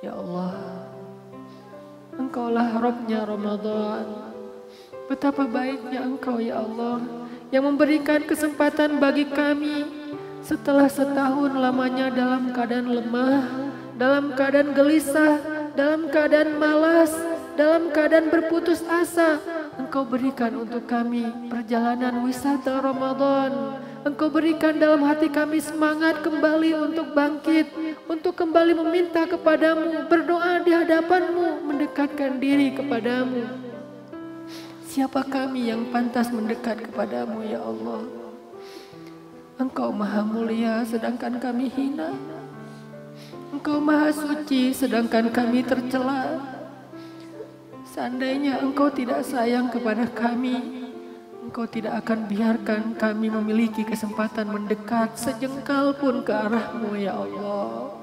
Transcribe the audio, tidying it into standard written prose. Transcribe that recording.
Ya Allah, Engkaulah Rabbnya Ramadan. Betapa baiknya Engkau ya Allah yang memberikan kesempatan bagi kami setelah setahun lamanya dalam keadaan lemah, dalam keadaan gelisah, dalam keadaan malas, dalam keadaan berputus asa. Engkau berikan untuk kami perjalanan wisata Ramadan. Engkau berikan dalam hati kami semangat kembali untuk bangkit, untuk kembali meminta kepadamu, berdoa di hadapanmu, mendekatkan diri kepadamu. Siapa kami yang pantas mendekat kepadamu ya Allah? Engkau maha mulia sedangkan kami hina. Engkau maha suci sedangkan kami tercela. Seandainya Engkau tidak sayang kepada kami, Engkau tidak akan biarkan kami memiliki kesempatan mendekat sejengkal pun ke arah-Mu ya Allah.